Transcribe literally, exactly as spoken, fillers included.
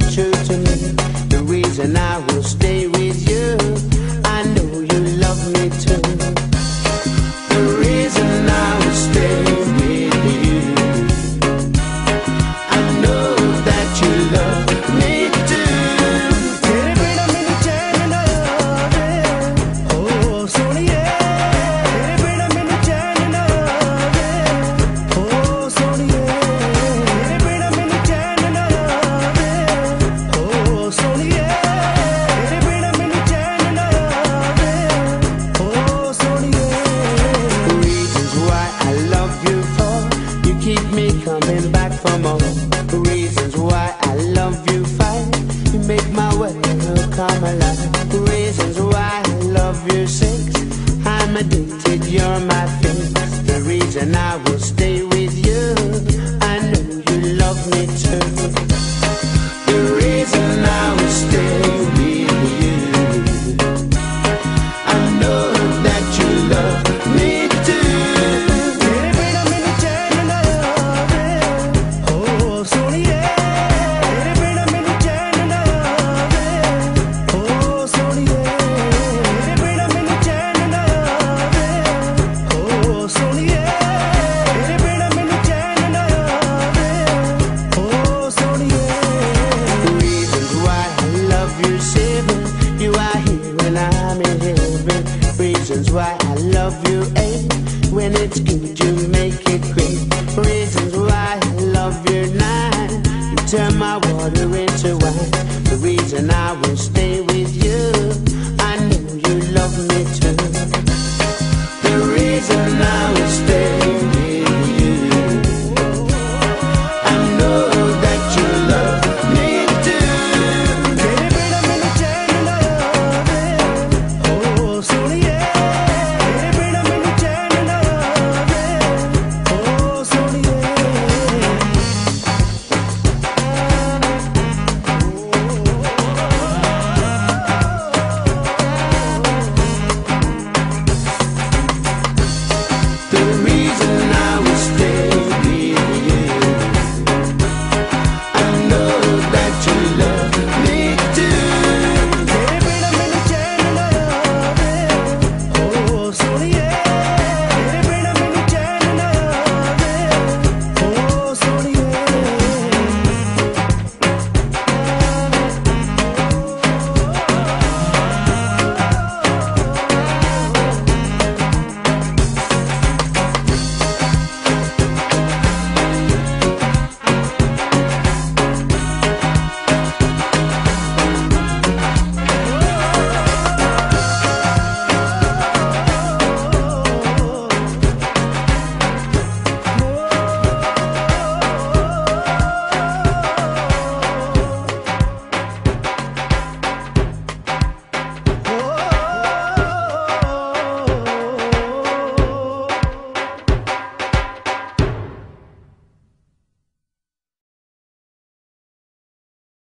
true to me. The reason I will stay with you, I know you love me too. The reason I will stay with you, I know that you love me too. तेरे बिना मैनू चैन ना आवे, ओ सोनिए। तेरे बिना मैनू चैन ना आवे, ओ सोनिए। तेरे बिना मैनू चैन ना आवे, ओ सोनिए। तेरे बिना मैनू चैन ना आवे, ओ सोनिए। Reasons why I love you for, you keep me coming back for more. Reasons why I love you fine, you make my world come alive. Reasons why I love you six, I'm addicted, you're my fix. The reason I will stay with you, I know you love me too. The reason I will stay with you, I know that you love me too. तेरे बिना मैनू चैन ना आवे, ओ सोनिए। तेरे बिना मैनू चैन ना आवे, ओ सोनिए। तेरे बिना मैनू चैन ना आवे, ओ सोनिए। तेरे बिना मैनू चैन ना आवे, ओ सोनिए। Reasons why I love you seven, you are here and I'm in heaven. Reasons why I love you eight, when it's good you make it great. Reasons why I love you nine, you turn my water into wine. The reason I will stay with you, I know you love me too. The reason I